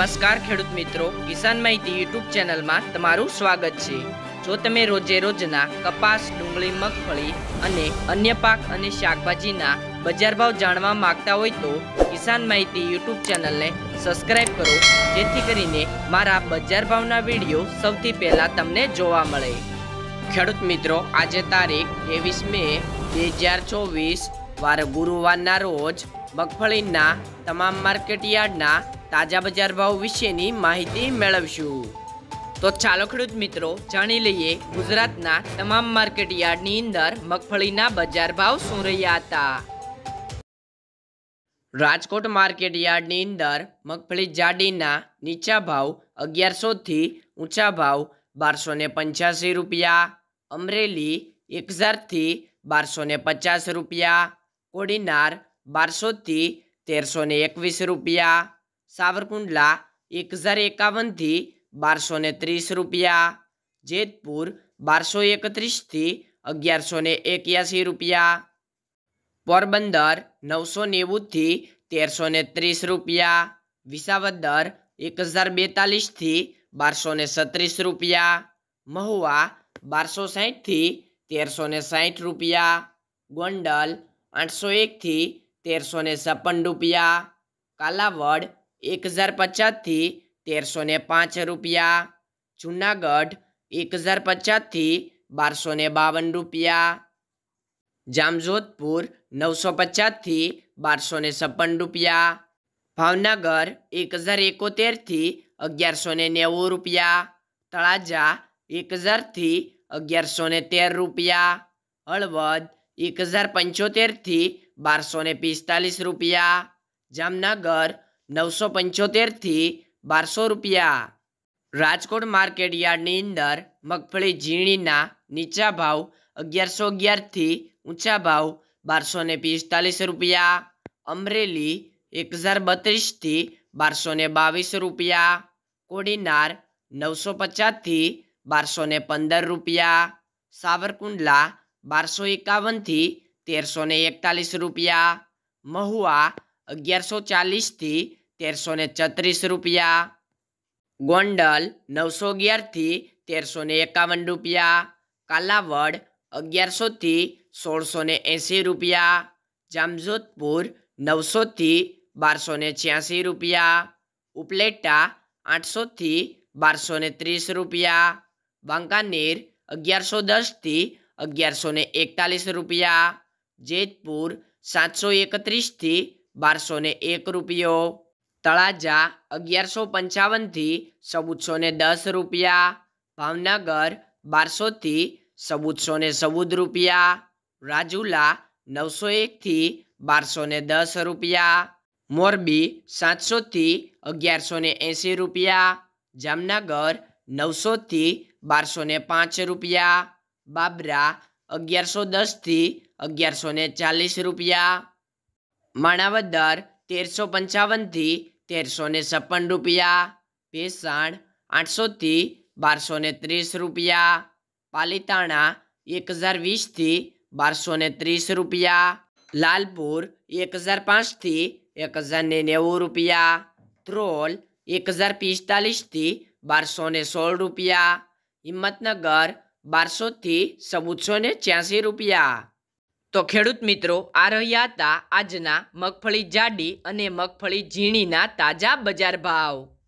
નમસ્કાર ખેડૂત મિત્રો, કિસાન માહિતી યુટ્યુબ ચેનલમાં તમારું સ્વાગત છે। જો તમે રોજે રોજના કપાસ, ડુંગળી, મગફળી અને અન્ય પાક અને શાકભાજીના બજાર ભાવ જાણવા માંગતા હોય તો કિસાન માહિતી યુટ્યુબ ચેનલને સબસ્ક્રાઇબ કરો, જેથી કરીને મારા બજાર ભાવના વિડીયો સૌથી પહેલા તમને જોવા મળે। ખેડૂત મિત્રો, આજે તારીખ 23 મે 2024 વાર ગુરુવારના રોજ મગફળીના તમામ માર્કેટ યાર્ડના તાજા બજાર ભાવ વિશેની માહિતી મેળવશું। તો ચાલો ખેડૂત મિત્રો, જાણી લઈએ ગુજરાતના તમામ માર્કેટ યાર્ડની અંદર મગફળીના બજાર ભાવ શું રહ્યા હતા। રાજકોટ માર્કેટ યાર્ડની અંદર મગફળી જાડીના નીચા ભાવ 1100 થી ઊંચા ભાવ 1285 રૂપિયા, અમરેલી 1000 થી 1250 રૂપિયા, કોડીનાર 1200 થી 1321 રૂપિયા, સાવરકુંડલા 1051 થી 1230 રૂપિયા, જેતપુર 1231 થી 1181 રૂપિયા, પોરબંદર 990 થી 1330 રૂપિયા, વિસાવદર 1042 થી 1236 રૂપિયા, મહુવા 1260 થી 1360 રૂપિયા, ગોંડલ 801 થી 1356 રૂપિયા, કાલાવડ 1050 થી 1305 રૂપિયા, જૂનાગઢ 1050 થી 1252 રૂપિયા, જામજોધપુર 950 થી 1256 રૂપિયા, ભાવનગર 1071 થી 1190 રૂપિયા, તળાજા 1000 થી 1113 રૂપિયા, હળવદ 1075 થી 1245 રૂપિયા, જામનગર 975 થી 1200 રૂપિયા। રાજકોટ માર્કેટ યાર્ડની અંદર મગફળી ઝીણીના નીચા ભાવ 1111 થી ઊંચા ભાવ 1245 રૂપિયા, અમરેલી 1032 થી 1222 રૂપિયા, કોડીનાર 950 થી 1215 રૂપિયા, સાવરકુંડલા 1251 થી 1341 રૂપિયા, મહુવા 1140 થી 1334 રૂપિયા, ગોંડલ 911 થી 1351 રૂપિયા, કાલાવડ 1100 થી 1680 રૂપિયા, જામજોધપુર 900 થી 1286 રૂપિયા, ઉપલેટા 800 થી 1230 રૂપિયા, વાંકાનેર 1110 થી 1141 રૂપિયા, જેતપુર 731 થી 1201 રૂપિયો, તળાજા 1155 થી 1410 રૂપિયા, ભાવનગર 1200 થી 1414 રૂપિયા, રાજુલા 901 થી 1210 રૂપિયા, મોરબી 700 થી 1180 રૂપિયા, જામનગર 900 થી 1205 રૂપિયા, બાબરા 1110 થી 1140 રૂપિયા, માણાવદર 1355 થી 1356 રૂપિયા, ભેસાણ 800 થી 1230 રૂપિયા, પાલીતાણા 1020 થી 1230 રૂપિયા, લાલપુર 1005 થી 1090 રૂપિયા, ધ્રોલ 1045 થી 1216 રૂપિયા, હિંમતનગર 1200 થી 1486 રૂપિયા। તો ખેડૂત મિત્રો, આ રહ્યા હતા આજના મગફળી જાડી અને મગફળી ઝીણીના તાજા બજાર ભાવ।